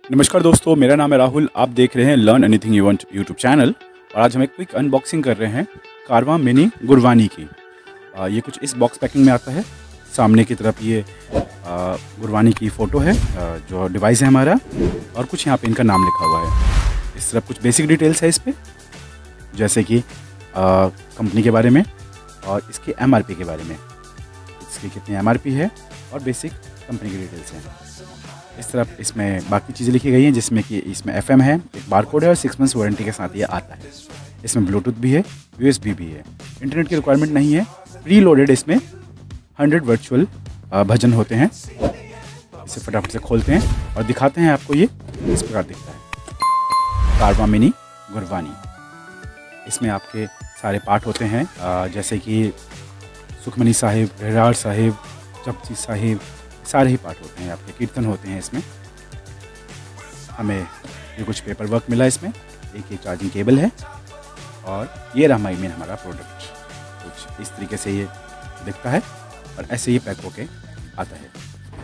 नमस्कार दोस्तों, मेरा नाम है राहुल। आप देख रहे हैं learn anything you want YouTube channel. और आज हम एक क्विक अनबॉक्सिंग कर रहे हैं कारवां मिनी गुरबानी की। ये कुछ इस बॉक्स पैकिंग में आता है। सामने की तरफ ये गुरबानी की फ़ोटो है, जो डिवाइस है हमारा, और कुछ यहाँ पे इनका नाम लिखा हुआ है। इस तरफ कुछ बेसिक डिटेल्स है इस पर, जैसे कि कंपनी के बारे में और इसके MRP के बारे में, इसकी कितनी MRP है और बेसिक कंपनी की डिटेल्स हैं। इस तरफ इसमें बाकी चीज़ें लिखी गई हैं, जिसमें कि इसमें FM है, एक बारकोड है और 6 मंथ्स वारंटी के साथ ये आता है। इसमें ब्लूटूथ भी है, USB भी है। इंटरनेट की रिक्वायरमेंट नहीं है। प्री लोडेड इसमें 100 वर्चुअल भजन होते हैं। इसे फटाफट से खोलते हैं और दिखाते हैं आपको। ये इस प्रकार दिखता है, कारवां मिनी गुरबानी। इसमें आपके सारे पाठ होते हैं, जैसे कि सुखमनी साहिब, रहरार साहिब, जपजी साहिब, सारे ही पाठ होते हैं आपके, कीर्तन होते हैं इसमें। हमें ये कुछ पेपर वर्क मिला इसमें। एक ये चार्जिंग केबल है और ये रहा मेन हमारा प्रोडक्ट। कुछ इस तरीके से ये दिखता है और ऐसे ही पैक होके आता है।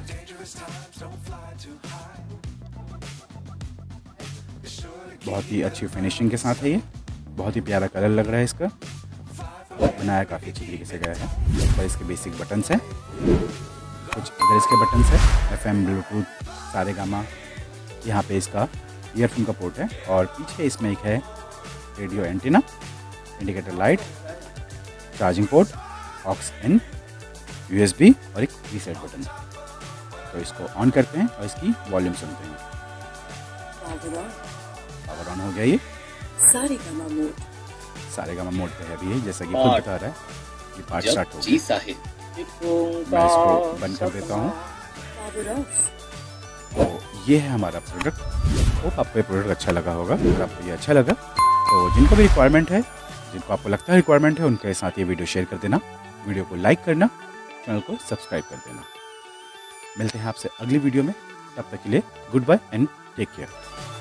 बहुत ही अच्छी फिनिशिंग के साथ है ये। बहुत ही प्यारा कलर लग रहा है इसका। बनाया काफ़ी अच्छी तरीके से गया है। और इसके बेसिक बटन्स हैं, कुछ इधर इसके बटन्स है, FM, ब्लूटूथ, सारे गामा। यहाँ पे इसका ईयरफोन का पोर्ट है और पीछे इसमें एक है radio antenna, indicator light, charging port, aux in, USB और एक रीसेट बटन। तो इसको ऑन करते हैं और इसकी वॉल्यूम सुनते हैं। पावर ऑन हो गया। ये सारे गामा मोड पे है अभी, जैसा कि खुद बता रहा है। ये पार्ट स्टार्ट हो गया। मैं इसको बंद कर देता हूँ। तो ये है हमारा प्रोडक्ट। होप आपको ये प्रोडक्ट अच्छा लगा होगा। अगर आपको ये अच्छा लगा तो जिनको भी रिक्वायरमेंट है, जिनको आपको लगता है रिक्वायरमेंट है, उनके साथ ये वीडियो शेयर कर देना, वीडियो को लाइक करना, चैनल को सब्सक्राइब कर देना। मिलते हैं आपसे अगली वीडियो में। तब तक के लिए good bye and take care.